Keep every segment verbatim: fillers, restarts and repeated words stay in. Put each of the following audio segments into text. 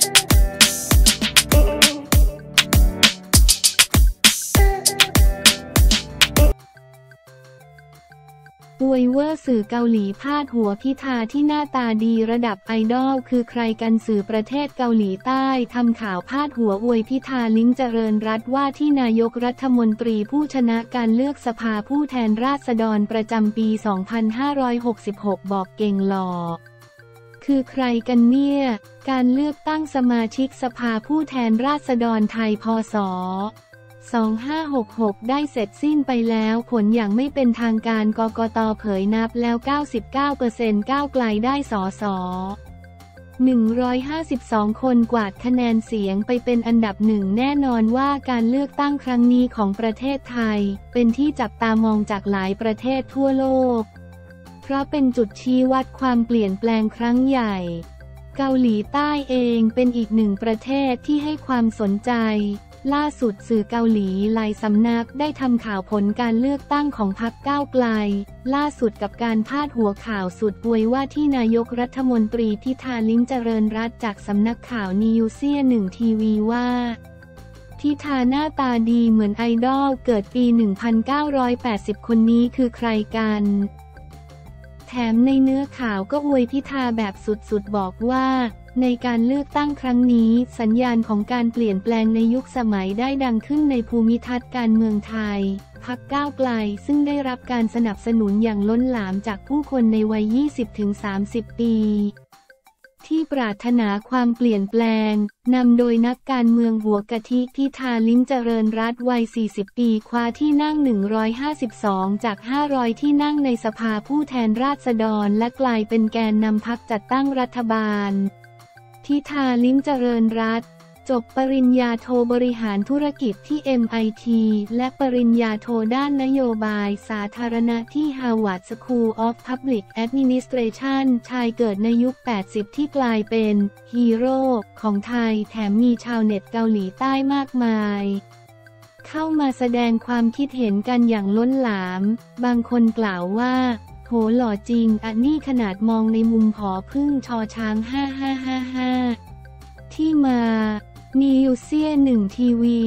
อวยเวอร์สื่อเกาหลีพาดหัวพิธาที่หน้าตาดีระดับไอดอลคือใครกันสื่อประเทศเกาหลีใต้ทำข่าวพาดหัวอวยพิธาลิ้มเจริญรัตน์ว่าที่นายกรัฐมนตรีผู้ชนะการเลือกสภาผู้แทนราษฎรประจำปี สองพันห้าร้อยหกสิบหก บอกเก่งหล่อคือใครกันเนี่ยการเลือกตั้งสมาชิกสภาผู้แทนราษฎรไทยพ.ศ. สองพันห้าร้อยหกสิบหกได้เสร็จสิ้นไปแล้วผลอย่างไม่เป็นทางการกกต.เผยนับแล้ว เก้าสิบเก้าเปอร์เซ็นต์ ก้าวไกลได้สสหนึ่งร้อยห้าสิบสองคนกวาดคะแนนเสียงไปเป็นอันดับหนึ่งแน่นอนว่าการเลือกตั้งครั้งนี้ของประเทศไทยเป็นที่จับตามองจากหลายประเทศทั่วโลกเพราะเป็นจุดชี้วัดความเปลี่ยนแปลงครั้งใหญ่เกาหลีใต้เองเป็นอีกหนึ่งประเทศที่ให้ความสนใจล่าสุดสื่อเกาหลีหลายสำนักได้ทำข่าวผลการเลือกตั้งของพรรคก้าวไกลล่าสุดกับการพาดหัวข่าวสุดอวยว่าที่นายกรัฐมนตรีพิธาลิ้มเจริญรัตน์จากสำนักข่าวนิวเซียหนึ่งทีวีว่าพิธาหน้าตาดีเหมือนไอดอลเกิดปี หนึ่งพันเก้าร้อยแปดสิบ คนนี้คือใครกันแถมในเนื้อข่าวก็อวยพิธาแบบสุดๆบอกว่าในการเลือกตั้งครั้งนี้สัญญาณของการเปลี่ยนแปลงในยุคสมัยได้ดังขึ้นในภูมิทัศน์การเมืองไทยพรรคก้าวไกลซึ่งได้รับการสนับสนุนอย่างล้นหลามจากผู้คนในวัย ยี่สิบถึงสามสิบ ปีที่ปรารถนาความเปลี่ยนแปลงนำโดยนักการเมืองหัวกะทิพิธาลิ้มเจริญรัตน์วัย สี่สิบ ปีคว้าที่นั่ง หนึ่งร้อยห้าสิบสอง จาก ห้าร้อย ที่นั่งในสภาผู้แทนราษฎรและกลายเป็นแกนนำพรรคจัดตั้งรัฐบาลพิธาลิ้มเจริญรัตน์จบปริญญาโทบริหารธุรกิจที่ เอ็ม ไอ ที และปริญญาโทด้านนโยบายสาธารณะที่ Harvard School of Public Administration ชายเกิดในยุค แปดสิบ ที่กลายเป็นฮีโร่ของไทยแถมมีชาวเน็ตเกาหลีใต้มากมายเข้ามาแสดงความคิดเห็นกันอย่างล้นหลามบางคนกล่าวว่าโหหล่อจริงอันนี้ขนาดมองในมุมผอพึ่งชอช้างห้าห้าห้าห้าที่มานิวเซียหนึ่งทีวี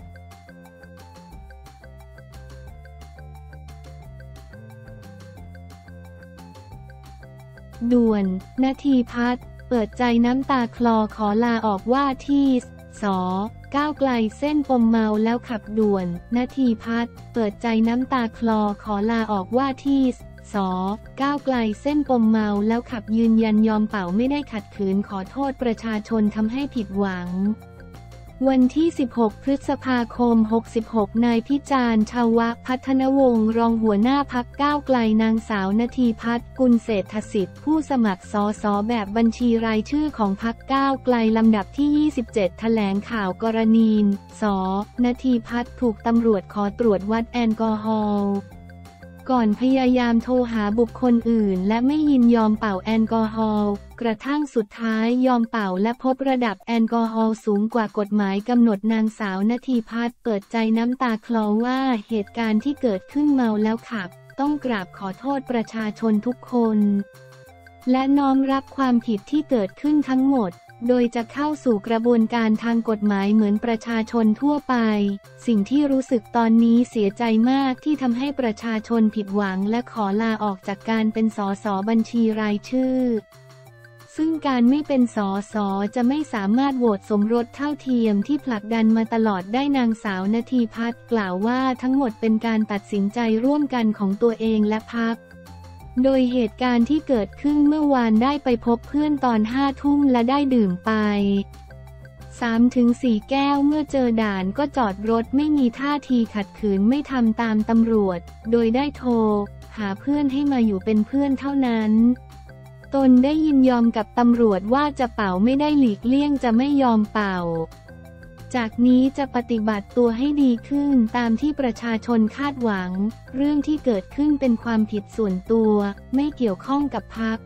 ด่วนนาทีพัฒน์เปิดใจน้ำตาคลอขอลาออกว่าที่ส.ก้าวไกลเส้นปมเมาแล้วขับด่วนนาทีพัฒน์เปิดใจน้ำตาคลอขอลาออกว่าที่ส.ก้าวไกลเส้นปมเมาแล้วขับยืนยันยอมเป่าไม่ได้ขัดขืนขอโทษประชาชนทำให้ผิดหวังวันที่ สิบหก พฤษภาคม หกสิบหก นายพิจารณ์ ชวพัฒนวงศ์รองหัวหน้าพรรคก้าวไกลนางสาวนาทีพัฒน์กุลเศรษฐสิทธิ์ผู้สมัครสสแบบบัญชีรายชื่อของพรรคก้าวไกลลำดับที่ ยี่สิบเจ็ด แถลงข่าวกรณีส.นาทีพัฒน์ถูกตำรวจขอตรวจวัดแอลกอฮอล์ก่อนพยายามโทรหาบุคคลอื่นและไม่ยินยอมเป่าแอลกอฮอล์กระทั่งสุดท้ายยอมเป่าและพบระดับแอลกอฮอล์สูงกว่ากฎหมายกำหนดนางสาวนาทีพัฒน์เปิดใจน้ำตาคลอว่าเหตุการณ์ที่เกิดขึ้นเมาแล้วขับต้องกราบขอโทษประชาชนทุกคนและน้อมรับความผิดที่เกิดขึ้นทั้งหมดโดยจะเข้าสู่กระบวนการทางกฎหมายเหมือนประชาชนทั่วไปสิ่งที่รู้สึกตอนนี้เสียใจมากที่ทำให้ประชาชนผิดหวังและขอลาออกจากการเป็นสสบัญชีรายชื่อซึ่งการไม่เป็นสสจะไม่สามารถโหวตสมรสเท่าเทียมที่ผลักดันมาตลอดได้นางสาวนาทีพัฒน์กล่าวว่าทั้งหมดเป็นการตัดสินใจร่วมกันของตัวเองและพรรคโดยเหตุการณ์ที่เกิดขึ้นเมื่อวานได้ไปพบเพื่อนตอนห้าทุ่มและได้ดื่มไป สามถึงสี่ แก้วเมื่อเจอด่านก็จอดรถไม่มีท่าทีขัดขืนไม่ทำตามตำรวจโดยได้โทรหาเพื่อนให้มาอยู่เป็นเพื่อนเท่านั้นตนได้ยินยอมกับตำรวจว่าจะเป่าไม่ได้หลีกเลี่ยงจะไม่ยอมเป่าจากนี้จะปฏิบัติตัวให้ดีขึ้นตามที่ประชาชนคาดหวังเรื่องที่เกิดขึ้นเป็นความผิดส่วนตัวไม่เกี่ยวข้องกับพรรค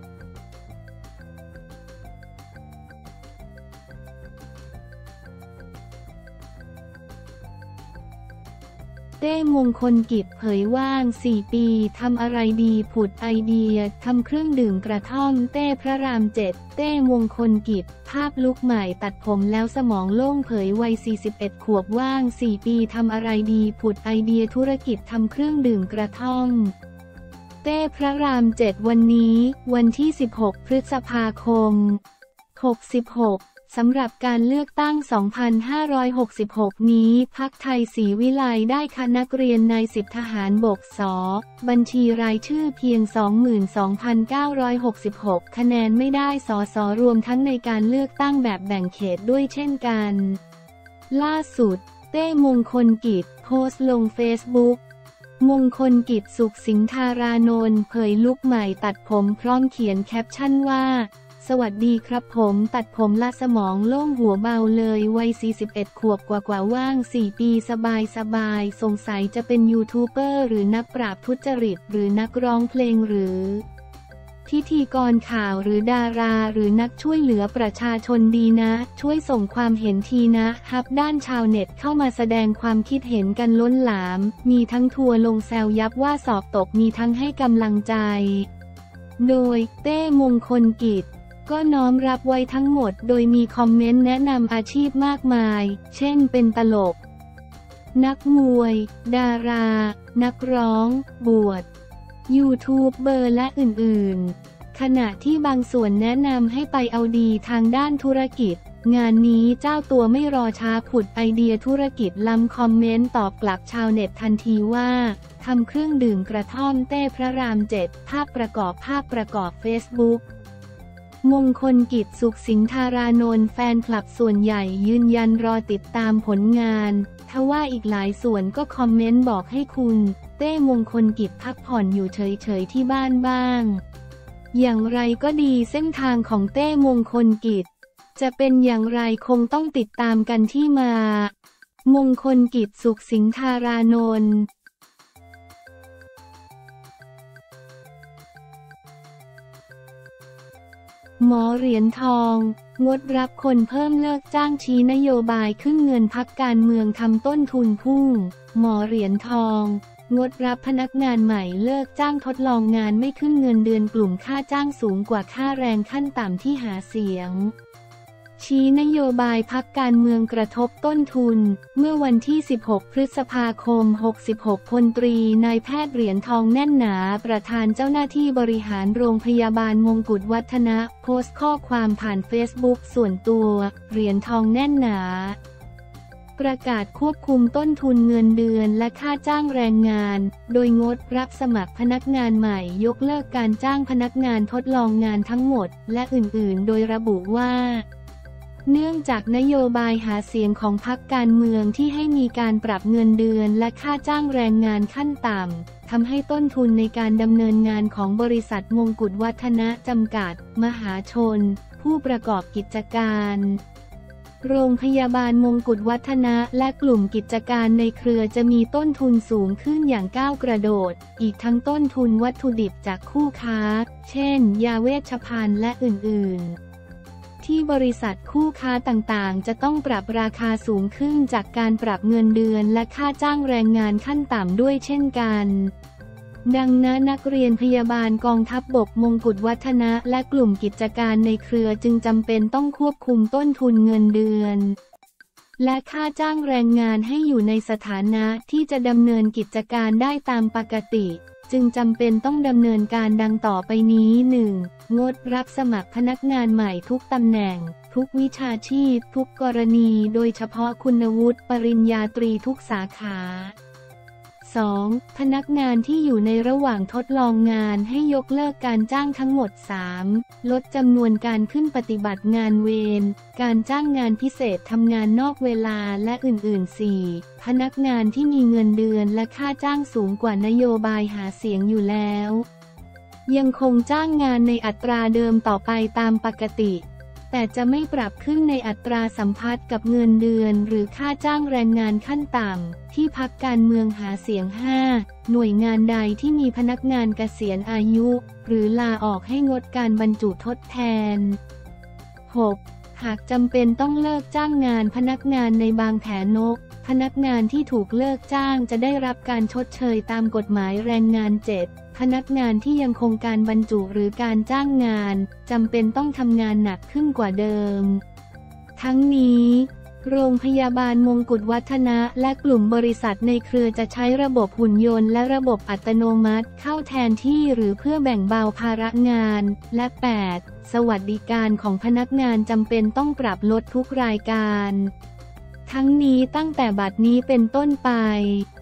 เต้มงคลกิจเผยว่างสี่ปีทำอะไรดีผุดไอเดียทำเครื่องดื่มกระท่อมเต้พระรามเจ็ดเต้มงคลกิจภาพลุคใหม่ตัดผมแล้วสมองโล่งเผยวัยสี่สิบเอ็ดขวบว่างสี่ปีทำอะไรดีผุดไอเดียธุรกิจทำเครื่องดื่มกระท่อมเต้พระรามเจ็ดวันนี้วันที่สิบหกพฤษภาคมหกสิบหกสำหรับการเลือกตั้ง สองพันห้าร้อยหกสิบหก นี้พรรคไทยศรีวิไลได้คัดนักเรียนนายสิบทหารบกส.บัญชีรายชื่อเพียง สองหมื่นสองพันเก้าร้อยหกสิบหก คะแนนไม่ได้สส.รวมทั้งในการเลือกตั้งแบบแบ่งเขตด้วยเช่นกัน ล่าสุดเต้มงคลกิจโพสต์ลงเฟซบุ๊กมงคลกิจสุขสิงธารานนท์เผยลุคใหม่ตัดผมพร้อมเขียนแคปชั่นว่าสวัสดีครับผมตัดผมละสมองโล่งหัวเบาเลยวัยสี่สิบเอ็ดขวบกว่ากว่าว่างสี่ปีสบายสบายสงสัยจะเป็นยูทูบเบอร์หรือนักปราบทุจริตหรือนักร้องเพลงหรือพิธีกรข่าวหรือดาราหรือนักช่วยเหลือประชาชนดีนะช่วยส่งความเห็นทีนะฮับด้านชาวเน็ตเข้ามาแสดงความคิดเห็นกันล้นหลามมีทั้งทัวร์ลงแซวยับว่าสอบตกมีทั้งให้กำลังใจโดยเต้มงคลกิจก็น้อมรับไว้ทั้งหมดโดยมีคอมเมนต์แนะนำอาชีพมากมายเช่นเป็นตลกนักมวยดารานักร้องบวชยูทูบเบอร์และอื่นๆขณะที่บางส่วนแนะนำให้ไปเอาดีทางด้านธุรกิจงานนี้เจ้าตัวไม่รอช้าผุดไอเดียธุรกิจล้ำคอมเมนต์ตอบกลับชาวเน็ตทันทีว่าทำเครื่องดื่มกระท่อมเต้พระรามเจ็ดภาพประกอบภาพประกอบเฟซบุ๊กมงคลกิจสุขสิงธารานนท์แฟนคลับส่วนใหญ่ยืนยันรอติดตามผลงานทว่าอีกหลายส่วนก็คอมเมนต์บอกให้คุณเต้มงคลกิจพักผ่อนอยู่เฉยๆที่บ้านบ้างอย่างไรก็ดีเส้นทางของเต้มงคลกิจจะเป็นอย่างไรคงต้องติดตามกันที่มามงคลกิจสุขสิงธารานนท์หมอเหรียญทองงดรับคนเพิ่มเลิกจ้างชี้นโยบายขึ้นเงินพรรคการเมืองทำต้นทุนพุ่งหมอเหรียญทองงดรับพนักงานใหม่เลิกจ้างทดลองงานไม่ขึ้นเงินเดือนกลุ่มค่าจ้างสูงกว่าค่าแรงขั้นต่ำที่หาเสียงชี้นโยบายพรรคการเมืองกระทบต้นทุนเมื่อวันที่สิบหกพฤษภาคมหกสิบหกพลตรีนายแพทย์เหรียญทองแน่นหนาประธานเจ้าหน้าที่บริหารโรงพยาบาลมงกุฎวัฒนะโพสต์ข้อความผ่านเฟซบุ๊กส่วนตัวเหรียญทองแน่นหนาประกาศควบคุมต้นทุนเงินเดือนและค่าจ้างแรงงานโดยงดรับสมัครพนักงานใหม่ยกเลิกการจ้างพนักงานทดลองงานทั้งหมดและอื่นๆโดยระบุว่าเนื่องจากนโยบายหาเสียงของพรรคการเมืองที่ให้มีการปรับเงินเดือนและค่าจ้างแรงงานขั้นต่ำทำให้ต้นทุนในการดำเนินงานของบริษัทมงกุฎวัฒนะจำกัดมหาชนผู้ประกอบกิจการโรงพยาบาลมงกุฎวัฒนะและกลุ่มกิจการในเครือจะมีต้นทุนสูงขึ้นอย่างก้าวกระโดดอีกทั้งต้นทุนวัตถุดิบจากคู่ค้าเช่นยาเวชภัณฑ์และอื่นๆที่บริษัทคู่ค้าต่างๆจะต้องปรับราคาสูงขึ้นจากการปรับเงินเดือนและค่าจ้างแรงงานขั้นต่ำด้วยเช่นกันดังนั้นนักเรียนพยาบาลกองทัพบกมงกุฎวัฒนะและกลุ่มกิจการในเครือจึงจำเป็นต้องควบคุมต้นทุนเงินเดือนและค่าจ้างแรงงานให้อยู่ในสถานะที่จะดำเนินกิจการได้ตามปกติจึงจำเป็นต้องดำเนินการดังต่อไปนี้ หนึ่ง งดรับสมัครพนักงานใหม่ทุกตำแหน่งทุกวิชาชีพทุกกรณีโดยเฉพาะคุณวุฒิปริญญาตรีทุกสาขา สอง พนักงานที่อยู่ในระหว่างทดลองงานให้ยกเลิกการจ้างทั้งหมด สาม ลดจำนวนการขึ้นปฏิบัติงานเวรการจ้างงานพิเศษทำงานนอกเวลาและอื่นๆ สี่ พนักงานที่มีเงินเดือนและค่าจ้างสูงกว่านโยบายหาเสียงอยู่แล้วยังคงจ้างงานในอัตราเดิมต่อไปตามปกติแต่จะไม่ปรับขึ้นในอัตราสัมพัทธ์กับเงินเดือนหรือค่าจ้างแรงงานขั้นต่ำที่พรรคการเมืองหาเสียง ห้า หน่วยงานใดที่มีพนักงานเกษียณอายุหรือลาออกให้งดการบรรจุทดแทน หกหากจำเป็นต้องเลิกจ้างงานพนักงานในบางแผนกพนักงานที่ถูกเลิกจ้างจะได้รับการชดเชยตามกฎหมายแรงงานเจ็ดพนักงานที่ยังคงการบรรจุหรือการจ้างงานจำเป็นต้องทำงานหนักขึ้นกว่าเดิมทั้งนี้โรงพยาบาลมงกุฎวัฒนะและกลุ่มบริษัทในเครือจะใช้ระบบหุ่นยนต์และระบบอัตโนมัติเข้าแทนที่หรือเพื่อแบ่งเบาภาระงานและแปดสวัสดิการของพนักงานจำเป็นต้องปรับลดทุกรายการทั้งนี้ตั้งแต่บัดนี้เป็นต้นไป